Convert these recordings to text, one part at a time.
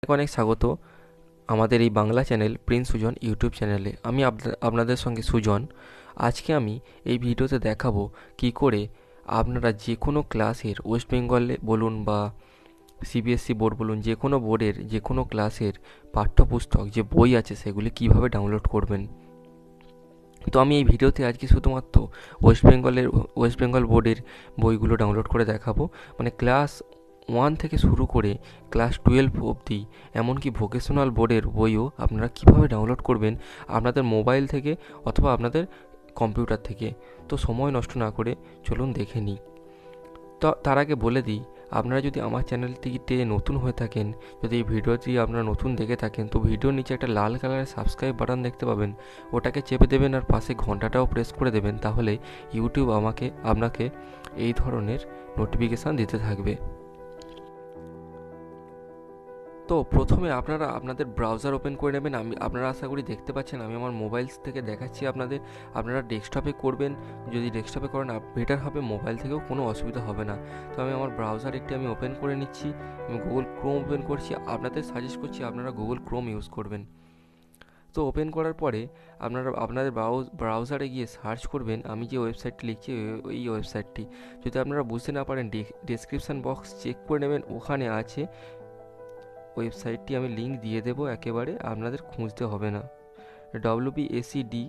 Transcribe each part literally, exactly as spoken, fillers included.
অনেক স্বাগত আমাদের এই Bangla channel Prince Sujan YouTube চ্যানেলে। আমি আপনা- আপনাদের সঙ্গে সুজন। আজকে আমি এই ভিডিওতে দেখাবো কি করে আপনারা যে কোনো ক্লাসের, ওয়েস্ট বেঙ্গলে বলুন বা সিবিএসসি বোর্ড বলুন, যে কোনো বোর্ডের যে কোনো ক্লাসের পাঠ্যপুস্তক যে বই আছে সেগুলি কিভাবে ডাউনলোড করবেন। তো আমি এই ভিডিওতে আজকে শুধুমাত্র ওয়েস্ট বেঙ্গলের ওয়েস্ট বেঙ্গল বোর্ডের বইগুলো ডাউনলোড করে দেখাবো। মানে ক্লাস ওয়ান থেকে শুরু করে ক্লাস টুয়েলভ অবধি, এমনকি ভোকেশনাল বোর্ডের বইও আপনারা কীভাবে ডাউনলোড করবেন আপনাদের মোবাইল থেকে অথবা আপনাদের কম্পিউটার থেকে। তো সময় নষ্ট না করে চলুন দেখে নিই। তো তার আগে বলে দিই, আপনারা যদি আমার চ্যানেলটিতে নতুন হয়ে থাকেন, যদি এই ভিডিওটি আপনারা নতুন দেখে থাকেন, তো ভিডিওর নিচে একটা লাল কালারের সাবস্ক্রাইব বাটন দেখতে পাবেন, ওটাকে চেপে দেবেন আর পাশে ঘন্টাটাও প্রেস করে দেবেন। তাহলে ইউটিউব আমাকে আপনাকে এই ধরনের নোটিফিকেশান দিতে থাকবে। তো প্রথমে আপনারা আপনাদের ব্রাউজার ওপেন করে নেবেন। আমি আপনারা আশা করি দেখতে পাচ্ছেন আমি আমার মোবাইল থেকে দেখাচ্ছি আপনাদের। আপনারা ডেস্কটপে করবেন, যদি ডেস্কটপে করেন বেটার হবে, মোবাইল থেকেও কোনো অসুবিধা হবে না। তো আমি আমার ব্রাউজার একটি আমি ওপেন করে নিচ্ছি। আমি গুগল ক্রোম ওপেন করছি। আপনাদের সাজেস্ট করছি আপনারা গুগল ক্রোম ইউজ করবেন। তো ওপেন করার পরে আপনারা আপনাদের ব্রাউজ ব্রাউজারে গিয়ে সার্চ করবেন। আমি যে ওয়েবসাইটটি লিখছি ওই ওয়েবসাইটটি, যদি আপনারা বুঝতে না পারেন ডেসক্রিপশান বক্স চেক করে নেবেন, ওখানে আছে ওয়েবসাইটটি। আমি লিঙ্ক দিয়ে দেবো, একেবারে আপনাদের খুঁজতে হবে না। W B A C D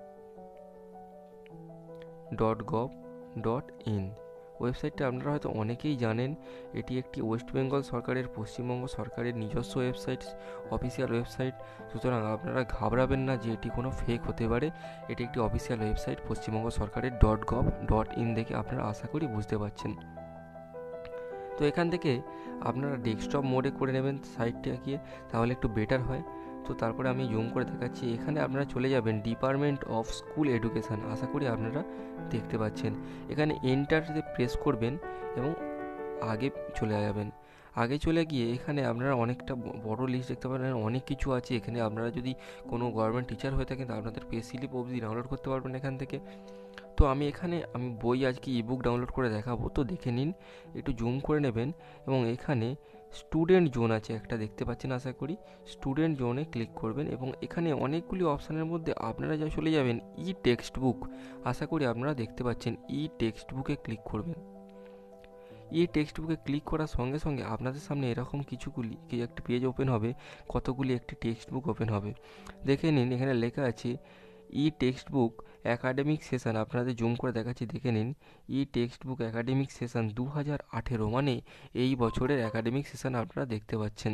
dot gov dot in ওয়েবসাইটটা আপনারা হয়তো অনেকেই জানেন। এটি একটি ওয়েস্ট বেঙ্গল সরকারের, পশ্চিমবঙ্গ সরকারের নিজস্ব ওয়েবসাইট, অফিসিয়াল ওয়েবসাইট। সুতরাং আপনারা ঘাবড়াবেন না যে এটি কোনো ফেক হতে পারে। এটি একটি অফিসিয়াল ওয়েবসাইট, পশ্চিমবঙ্গ সরকারের ডট গভ ডট ইন দেখে আপনারা আশা করি বুঝতে পারছেন। তো এখান থেকে আপনারা ডেস্কটপ মোডে করে নেবেন সাইটটাকে, তাহলে একটু বেটার হয়। তো তারপরে আমি জুম করে দেখাচ্ছি। এখানে আপনারা চলে যাবেন ডিপার্টমেন্ট অফ স্কুল এডুকেশান, আশা করি আপনারা দেখতে পাচ্ছেন। এখানে এন্টারতে প্রেস করবেন এবং আগে চলে যাবেন। আগে চলে গিয়ে এখানে আপনারা অনেকটা বড় লিস্ট দেখতে পারেন, অনেক কিছু আছে এখানে। আপনারা যদি কোনো গভর্নমেন্ট টিচার হয়ে থাকেন, আপনাদের পে স্লিপ অবধি ডাউনলোড করতে পারবেন এখান থেকে। তো আমি এখানে আমি বই আজকে ইবুক ডাউনলোড করে দেখাবো, তো দেখে নিন। একটু জুম করে নেবেন এবং এখানে স্টুডেন্ট জোন আছে একটা, দেখতে পাচ্ছেন আশা করি। স্টুডেন্ট জোনে ক্লিক করবেন এবং এখানে অনেকগুলি অপশানের মধ্যে আপনারা যা চলে যাবেন ই টেক্সট বুক, আশা করি আপনারা দেখতে পাচ্ছেন। ই টেক্সট বুকে ক্লিক করবেন। ই টেক্সট বুকে ক্লিক করার সঙ্গে সঙ্গে আপনাদের সামনে এরকম কিছুগুলি কি একটি পেজ ওপেন হবে, কতগুলি একটি টেক্সট বুক ওপেন হবে। দেখে নিন, এখানে লেখা আছে e text book academic session. আপনাদের জুম করে দেখাচ্ছি, দেখে নিন। E text book academic session দু হাজার আঠেরো, মানে এই বছরের অ্যাকাডেমিক সেশন আপনারা দেখতে পাচ্ছেন।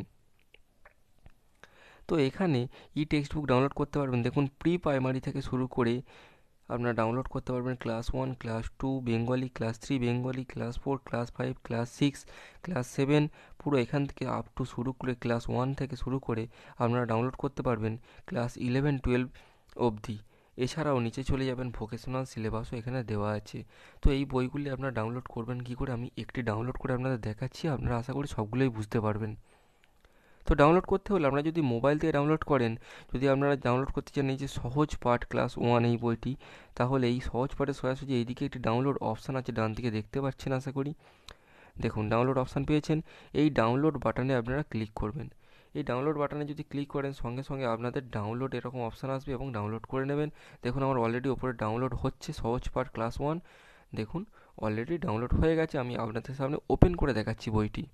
তো এখানে ই টেক্সট বুক ডাউনলোড করতে পারবেন। দেখুন, প্রি প্রাইমারি থেকে শুরু করে আপনারা ডাউনলোড করতে পারবেন class one, class two Bengali, class three Bengali, class four, class five, class six, class seven, পুরো এখান থেকে আপ টু শুরু করে ক্লাস ওয়ান থেকে শুরু করে আপনারা ডাউনলোড করতে পারবেন ক্লাস ইলেভেন টুয়েলভ অবধি। এছাড়াও নিচে চলে যাবেন, ভোকেশনাল সিলেবাসও এখানে দেওয়া আছে। তো এই বইগুলি আপনারা ডাউনলোড করবেন কী করে, আমি একটি ডাউনলোড করে আপনাদের দেখাচ্ছি। আপনারা আশা করি সবগুলোই বুঝতে পারবেন। তো ডাউনলোড করতে হলে আপনারা যদি মোবাইল থেকে ডাউনলোড করেন, যদি আপনারা ডাউনলোড করতে চান এই যে সহজ পাঠ ক্লাস ওয়ান এই বইটি, তাহলে এই সহজ পাঠে সোজাসুজি এইদিকে একটি ডাউনলোড অপশান আছে, ডান দিকে দেখতে পাচ্ছেন আশা করি। দেখুন, ডাউনলোড অপশান পেয়েছেন। এই ডাউনলোড বাটনে আপনারা ক্লিক করবেন। এই ডাউনলোড বাটনে যদি ক্লিক করেন, সঙ্গে সঙ্গে আপনাদের ডাউনলোড এরকম অপশান আসবে এবং ডাউনলোড করে নেবেন। দেখুন, আমার অলরেডি ওপরে ডাউনলোড হচ্ছে সহজ পাঠ ক্লাস ওয়ান। দেখুন, অলরেডি ডাউনলোড হয়ে গেছে। আমি আপনাদের সামনে ওপেন করে দেখাচ্ছি বইটি।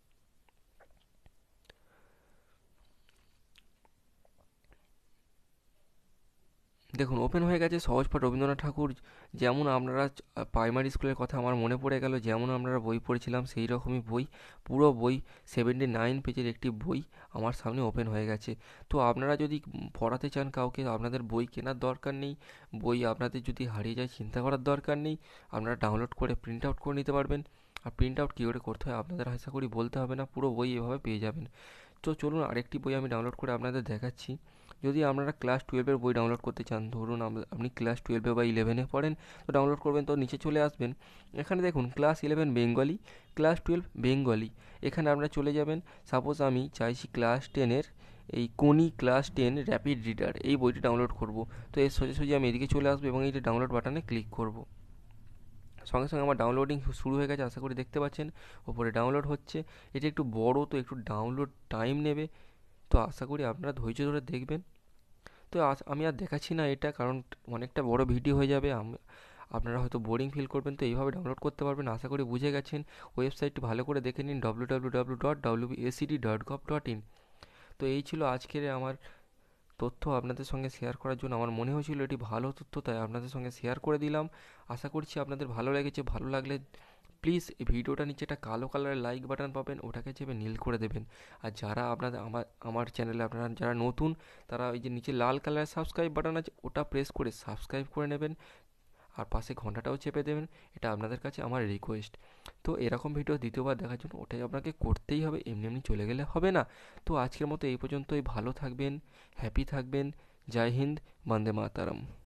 দেখুন, ওপেন হয়ে গেছে সহজপাঠ রবীন্দ্রনাথ ঠাকুর। যেমন আপনারা প্রাইমারি স্কুলের কথা আমার মনে পড়ে গেল, যেমন আপনারা বই পড়েছিলাম সেই রকমই বই। পুরো বই সেভেন্টি নাইন পেজের একটি বই আমার সামনে ওপেন হয়ে গেছে। তো আপনারা যদি পড়াতে চান কাউকে, আপনাদের বই কেনার দরকার নেই। বই আপনাদের যদি হারিয়ে যায়, চিন্তা করার দরকার নেই। আপনারা ডাউনলোড করে প্রিন্ট আউট করে নিতে পারবেন। আর প্রিন্ট আউট কী করে করতে হয় আপনাদের আশা করি বলতে হবে না, পুরো বই এভাবে পেয়ে যাবেন। তো চলুন আরেকটি বই আমি ডাউনলোড করে আপনাদের দেখাচ্ছি। যদি আপনারা ক্লাস টুয়েলভের বই ডাউনলোড করতে চান, ধরুন আপনি ক্লাস টুয়েলভে বা ইলেভেনে পড়েন, তো ডাউনলোড করবেন, তো নিচে চলে আসবেন। এখানে দেখুন class eleven Bengali, class twelve Bengali. এখানে আপনারা চলে যাবেন। সাপোজ আমি চাইছি ক্লাস টেনের এই কোনি ক্লাস টেন র্যাপিড রিডার এই বইটি ডাউনলোড করব। তো এর সোজাসুজি আমি এদিকে চলে আসবো এবং এই যে ডাউনলোড বাটনে ক্লিক করব। সঙ্গে সঙ্গে আমার ডাউনলোডিং শুরু হয়ে গেছে, আশা করি দেখতে পাচ্ছেন ওপরে ডাউনলোড হচ্ছে। এটি একটু বড়, তো একটু ডাউনলোড টাইম নেবে, তো আশা করি আপনারা ধৈর্য ধরে দেখবেন। তো আস- আমি আর দেখাচ্ছি না এটা, কারণ অনেকটা বড় ভিডিও হয়ে যাবে, আম- আপনারা হয়তো বোরিং ফিল করবেন, তো এইভাবে ডাউনলোড করতে পারবেন। আশা করি বুঝে গেছেন। ওয়েবসাইটটি ভালো করে দেখে নিন, W W W dot W B A C D dot gov dot in. তো এই ছিল আজকের আমার তথ্য আপনাদের সঙ্গে শেয়ার করার জন্য। আমার মনে হয়েছিল এটি ভালো তথ্য, তাই আপনাদের সঙ্গে শেয়ার করে দিলাম। আশা করছি আপনাদের ভালো লেগেছে। ভালো লাগলে প্লিজ এই ভিডিওটা নিচে একটা কালো কালারের লাইক বাটন পাবেন, ওটাকে চেপে নীল করে দেবেন। আর যারা আপনাদের আমার আমার চ্যানেলে আপনারা যারা নতুন, তারা ওই যে নিচে লাল কালারের সাবস্ক্রাইব বাটন আছে, ওটা প্রেস করে সাবস্ক্রাইব করে নেবেন। আর পাশে ঘন্টাটাও চেপে দেবেন। এটা আপনাদের কাছে আমার রিকোয়েস্ট। তো এরকম ভিডিও দ্বিতীয়বার দেখার জন্য ওটাই আপনাকে করতেই হবে, এমনি এমনি চলে গেলে হবে না। তো আজকের মতো এই পর্যন্তই। ভালো থাকবেন, হ্যাপি থাকবেন। জয় হিন্দ, বন্দে মাতারম।